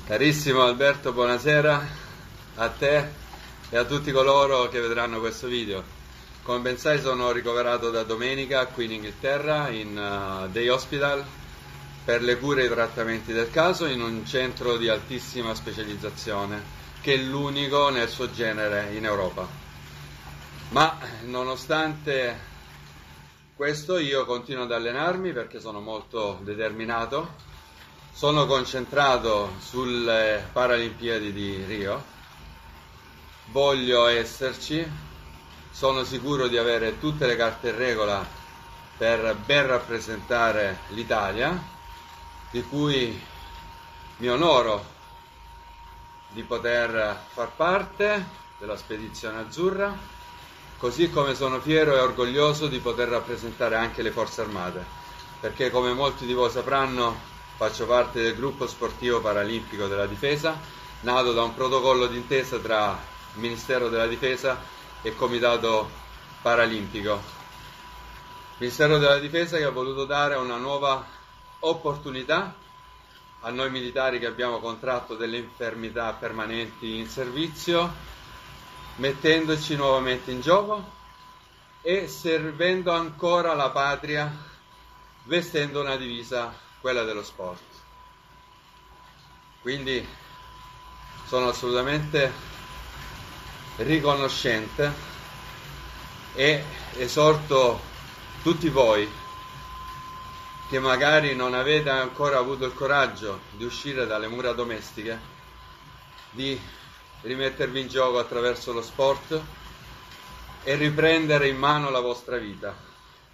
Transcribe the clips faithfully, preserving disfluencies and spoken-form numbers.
Carissimo Alberto, buonasera a te e a tutti coloro che vedranno questo video. Come ben sai, sono ricoverato da domenica qui in Inghilterra in uh, Day Hospital per le cure e i trattamenti del caso in un centro di altissima specializzazione che è l'unico nel suo genere in Europa. Ma nonostante questo io continuo ad allenarmi perché sono molto determinato. Sono concentrato sulle Paralimpiadi di Rio, voglio esserci, sono sicuro di avere tutte le carte in regola per ben rappresentare l'Italia, di cui mi onoro di poter far parte della spedizione azzurra, così come sono fiero e orgoglioso di poter rappresentare anche le Forze Armate, perché come molti di voi sapranno faccio parte del gruppo sportivo paralimpico della Difesa, nato da un protocollo d'intesa tra Ministero della Difesa e Comitato Paralimpico. Ministero della Difesa che ha voluto dare una nuova opportunità a noi militari che abbiamo contratto delle infermità permanenti in servizio, mettendoci nuovamente in gioco e servendo ancora la patria vestendo una divisa, quella dello sport. Quindi sono assolutamente riconoscente e esorto tutti voi che magari non avete ancora avuto il coraggio di uscire dalle mura domestiche, di rimettervi in gioco attraverso lo sport e riprendere in mano la vostra vita.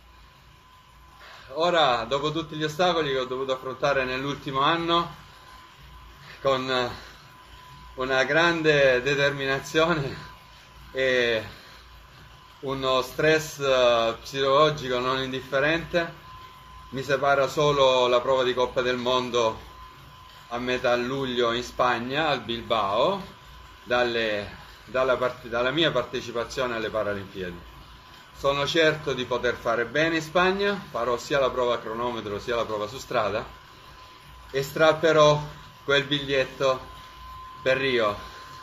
Ora, dopo tutti gli ostacoli che ho dovuto affrontare nell'ultimo anno, con una grande determinazione e uno stress psicologico non indifferente, mi separa solo la prova di Coppa del Mondo a metà luglio in Spagna, al Bilbao, dalle, dalla, part- dalla mia partecipazione alle Paralimpiadi. Sono certo di poter fare bene in Spagna, farò sia la prova a cronometro sia la prova su strada e strapperò quel biglietto per Rio.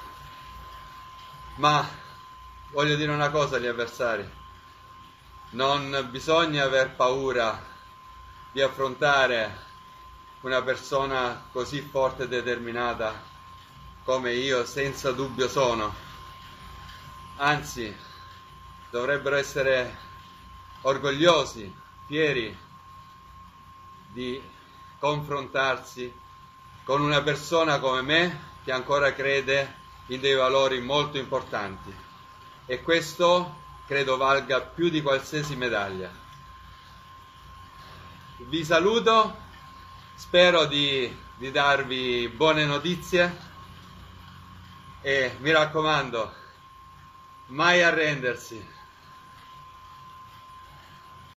Ma voglio dire una cosa agli avversari: non bisogna aver paura di affrontare una persona così forte e determinata come io senza dubbio sono, anzi dovrebbero essere orgogliosi, fieri di confrontarsi con una persona come me che ancora crede in dei valori molto importanti, e questo credo valga più di qualsiasi medaglia. Vi saluto, spero di, di darvi buone notizie e mi raccomando, mai arrendersi.